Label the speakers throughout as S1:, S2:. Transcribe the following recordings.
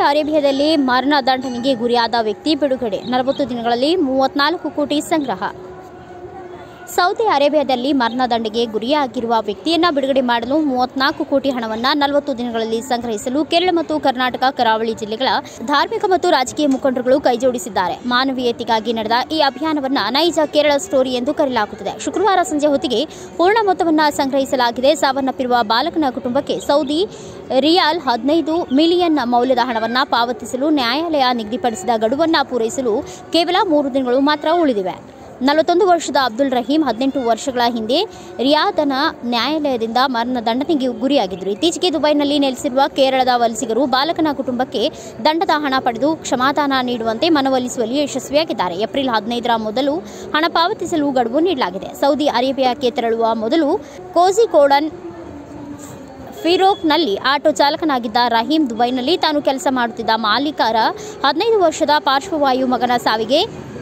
S1: ಅರೇಬಿಯಾದಲ್ಲಿ ಮರಣ ದಂಡನೆಗೆ ಗುರಿಯಾದ ವ್ಯಕ್ತಿ ಬಿಡುಗಡೆ, 40 ದಿನಗಳಲ್ಲಿ 34 ಕೋಟಿ ಸಂಗ್ರಹ. ಸೌದಿ ಅರೇಬಿಯಾದಲ್ಲಿ ಮರಣದಂಡನೆಗೆ ಗುರಿಯಾಗಿರುವ ವ್ಯಕ್ತಿಯನ್ನು ಬಿಡುಗಡೆ ಮಾಡಲು 34 ಕೋಟಿ ಹಣವನ್ನು 40 ದಿನಗಳಲ್ಲಿ ಸಂಗ್ರಹಿಸಲು ಕೇರಳ ಮತ್ತು ಕರ್ನಾಟಕ ಕರಾವಳಿ ಜಿಲ್ಲೆಗಳ ಧಾರ್ಮಿಕ ಮತ್ತು ರಾಜಕೀಯ ಮುಖಂಡರುಗಳು ಕೈಜೋಡಿಸಿದ್ದಾರೆ. ಮಾನವೀಯತೆಗಾಗಿ ನಡೆದ ಈ ಅಭಿಯಾನವನ್ನು ನೈಜ ಕೇರಳ ಸ್ಟೋರಿ ಎಂದು ಕರೆಯಲಾಗುತ್ತದೆ. ಶುಕ್ರವಾರ ಸಂಜೆ ಹೊತ್ತಿಗೆ ಪೂರ್ಣ ಮೊತ್ತವನ್ನು ಸಂಗ್ರಹಿಸಲಾಗಿದೆ. ಸಾವನ್ನಪ್ಪಿರುವ ಬಾಲಕನ ಕುಟುಂಬಕ್ಕೆ ಸೌದಿ ರಿಯಾಲ್ 15 ಮಿಲಿಯನ್ ಮೌಲ್ಯದ ಹಣವನ್ನು ಪಾವತಿಸಲು ನ್ಯಾಯಾಲಯ ನಿಗದಿಪಡಿಸಿದ ಗಡುವನ್ನು ಪೂರೈಸಲು ಕೇವಲ 3 ದಿನಗಳು ಮಾತ್ರ ಉಳಿದಿವೆ. 41 ವರ್ಷದ ಅಬ್ದುಲ್ ರಹೀಂ 18 ವರ್ಷಗಳ ಹಿಂದೆ ರಿಯಾದನ ನ್ಯಾಯಾಲಯದಿಂದ ಮರಣದಂಡನೆಗೆ ಗುರಿಯಾಗಿದ್ದರು. ಇತ್ತೀಚೆಗೆ ದುಬೈನಲ್ಲಿ ನೆಲೆಸಿರುವ ಕೇರಳದ ವಲಸಿಗರು ಬಾಲಕನ ಕುಟುಂಬಕ್ಕೆ ದಂಡದ ಹಣ ಪಡೆದು ಕ್ಷಮಾದಾನ ನೀಡುವಂತೆ ಮನವೊಲಿಸುವಲ್ಲಿ ಯಶಸ್ವಿಯಾಗಿದ್ದಾರೆ. ಏಪ್ರಿಲ್ 15ರ ಮೊದಲು ಹಣ ಪಾವತಿಸಲು ಗಡುವು ನೀಡಲಾಗಿದೆ. ಸೌದಿ ಅರೇಬಿಯಾಕ್ಕೆ ತೆರಳುವ ಮೊದಲು ಕೋಝಿಕೋಡನ್ ಫಿರೋಕ್ನಲ್ಲಿ ಆಟೋ ಚಾಲಕನಾಗಿದ್ದ ರಹೀಂ ದುಬೈನಲ್ಲಿ ತಾನು ಕೆಲಸ ಮಾಡುತ್ತಿದ್ದ ಮಾಲೀಕರ 15 ವರ್ಷದ ಪಾರ್ಶ್ವವಾಯು ಮಗನ ಸಾವಿಗೆ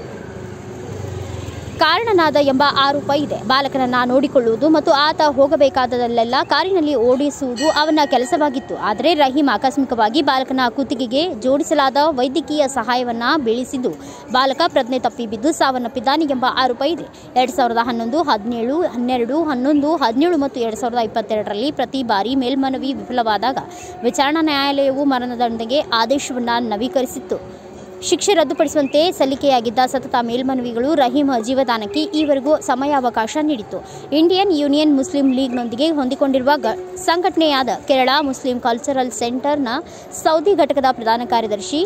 S1: ಕಾರಣನಾದ ಎಂಬ ಆರೋಪ ಇದೆ. ಬಾಲಕನನ್ನು ನೋಡಿಕೊಳ್ಳುವುದು ಮತ್ತು ಆತ ಹೋಗಬೇಕಾದಲ್ಲೆಲ್ಲ ಕಾರಿನಲ್ಲಿ ಓಡಿಸುವುದು ಅವನ ಕೆಲಸವಾಗಿತ್ತು. ಆದರೆ ರಹೀಂ ಆಕಸ್ಮಿಕವಾಗಿ ಬಾಲಕನ ಕುತ್ತಿಗೆಗೆ ಜೋಡಿಸಲಾದ ವೈದ್ಯಕೀಯ ಸಹಾಯವನ್ನು ಬೀಳಿಸಿದ್ದು ಬಾಲಕ ಪ್ರಜ್ಞೆ ತಪ್ಪಿ ಬಿದ್ದು ಸಾವನ್ನಪ್ಪಿದ್ದಾನೆ ಎಂಬ ಆರೋಪ ಇದೆ. 2011, 17, 12, 11, 17 ಮತ್ತು 2022ರಲ್ಲಿ ಪ್ರತಿ ಬಾರಿ ಮೇಲ್ಮನವಿ ವಿಫಲವಾದಾಗ ವಿಚಾರಣಾ ನ್ಯಾಯಾಲಯವು ಮರಣದಂಡನೆಗೆ ಆದೇಶವನ್ನು ನವೀಕರಿಸಿತ್ತು. ಶಿಕ್ಷೆ ರದ್ದುಪಡಿಸುವಂತೆ ಸಲ್ಲಿಕೆಯಾಗಿದ್ದ ಸತತ ಮೇಲ್ಮನವಿಗಳು ರಹೀಂ ಜೀವದಾನಕ್ಕೆ ಈವರೆಗೂ ಸಮಯಾವಕಾಶ ನೀಡಿತ್ತು. ಇಂಡಿಯನ್ ಯೂನಿಯನ್ ಮುಸ್ಲಿಂ ಲೀಗ್ನೊಂದಿಗೆ ಹೊಂದಿಕೊಂಡಿರುವ ಸಂಘಟನೆಯಾದ ಕೇರಳ ಮುಸ್ಲಿಂ ಕಲ್ಚರಲ್ ಸೆಂಟರ್ನ ಸೌದಿ ಘಟಕದ ಪ್ರಧಾನ ಕಾರ್ಯದರ್ಶಿ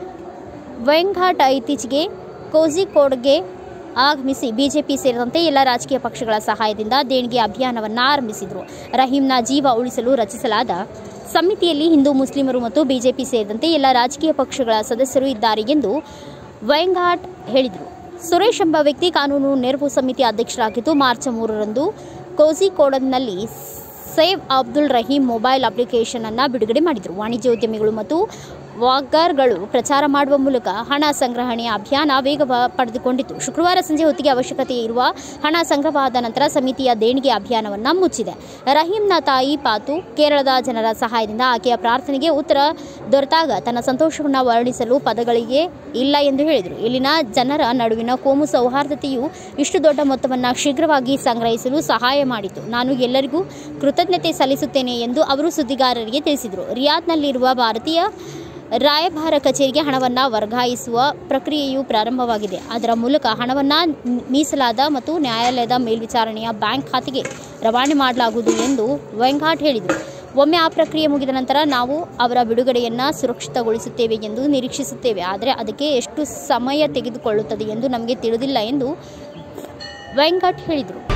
S1: ವೆಂಘಾಟ್ ಇತ್ತೀಚೆಗೆ ಕೋಝಿಕೋಡ್ಗೆ ಆಗಮಿಸಿ ಬಿಜೆಪಿ ಸೇರಿದಂತೆ ಎಲ್ಲ ರಾಜಕೀಯ ಪಕ್ಷಗಳ ಸಹಾಯದಿಂದ ದೇಣಿಗೆ ಅಭಿಯಾನವನ್ನು ಆರಂಭಿಸಿದರು. ರಹೀಂನ ಜೀವ ಉಳಿಸಲು ರಚಿಸಲಾದ ಸಮಿತಿಯಲ್ಲಿ ಹಿಂದೂ ಮುಸ್ಲಿಮರು ಮತ್ತು ಬಿಜೆಪಿ ಸೇರಿದಂತೆ ಎಲ್ಲ ರಾಜಕೀಯ ಪಕ್ಷಗಳ ಸದಸ್ಯರು ಇದ್ದಾರೆ ಎಂದು ವೆಂಘಾಟ್ ಹೇಳಿದರು. ಸುರೇಶ್ ಎಂಬ ವ್ಯಕ್ತಿ ಕಾನೂನು ನೆರವು ಸಮಿತಿ ಅಧ್ಯಕ್ಷರಾಗಿದ್ದು ಮಾರ್ಚ್ 3ರಂದು ಕೋಝಿಕೋಡ್ನಲ್ಲಿ save Abdul Rahim mobile application ಅನ್ನು ಬಿಡುಗಡೆ ಮಾಡಿದರು. ವಾಣಿಜ್ಯೋದ್ಯಮಿಗಳು ಮತ್ತು ವಾಗ್ಗರ್ಗಳು ಪ್ರಚಾರ ಮಾಡುವ ಮೂಲಕ ಹಣ ಸಂಗ್ರಹಣೆಯ ಅಭಿಯಾನ ವೇಗ ಪಡೆದುಕೊಂಡಿತು. ಶುಕ್ರವಾರ ಸಂಜೆ ಹೊತ್ತಿಗೆ ಅವಶ್ಯಕತೆ ಇರುವ ಹಣ ಸಂಗ್ರಹವಾದ ನಂತರ ಸಮಿತಿಯ ದೇಣಿಗೆ ಅಭಿಯಾನವನ್ನು ಮುಚ್ಚಿದೆ. ರಹೀಂನ ತಾಯಿ ಪಾತು ಕೇರಳದ ಜನರ ಸಹಾಯದಿಂದ ಆಕೆಯ ಪ್ರಾರ್ಥನೆಗೆ ಉತ್ತರ ದೊರೆತಾಗ ತನ್ನ ಸಂತೋಷವನ್ನು ವರ್ಣಿಸಲು ಪದಗಳಿಗೆ ಇಲ್ಲ ಎಂದು ಹೇಳಿದರು. ಇಲ್ಲಿನ ಜನರ ನಡುವಿನ ಕೋಮು ಸೌಹಾರ್ದತೆಯು ಇಷ್ಟು ದೊಡ್ಡ ಮೊತ್ತವನ್ನು ಶೀಘ್ರವಾಗಿ ಸಂಗ್ರಹಿಸಲು ಸಹಾಯ ಮಾಡಿತು. ನಾನು ಎಲ್ಲರಿಗೂ ಕೃತಜ್ಞತೆ ಸಲ್ಲಿಸುತ್ತೇನೆ ಎಂದು ಅವರು ಸುದ್ದಿಗಾರರಿಗೆ ತಿಳಿಸಿದರು. ರಿಯಾದ್ನಲ್ಲಿರುವ ಭಾರತೀಯ ರಾಯಭಾರ ಕಚೇರಿಗೆ ಹಣವನ್ನು ವರ್ಗಾಯಿಸುವ ಪ್ರಕ್ರಿಯೆಯು ಪ್ರಾರಂಭವಾಗಿದೆ. ಅದರ ಮೂಲಕ ಹಣವನ್ನು ಮೀಸಲಾದ ಮತ್ತು ನ್ಯಾಯಾಲಯದ ಮೇಲ್ವಿಚಾರಣೆಯ ಬ್ಯಾಂಕ್ ಖಾತೆಗೆ ರವಾನೆ ಮಾಡಲಾಗುವುದು ಎಂದು ವೆಂಘಾಟ್ ಹೇಳಿದರು. ಒಮ್ಮೆ ಆ ಪ್ರಕ್ರಿಯೆ ಮುಗಿದ ನಂತರ ನಾವು ಅವರ ಬಿಡುಗಡೆಯನ್ನು ಸುರಕ್ಷಿತಗೊಳಿಸುತ್ತೇವೆ ಎಂದು ನಿರೀಕ್ಷಿಸುತ್ತೇವೆ. ಆದರೆ ಅದಕ್ಕೆ ಎಷ್ಟು ಸಮಯ ತೆಗೆದುಕೊಳ್ಳುತ್ತದೆ ಎಂದು ನಮಗೆ ತಿಳಿದಿಲ್ಲ ಎಂದು ವೆಂಘಾಟ್ ಹೇಳಿದರು.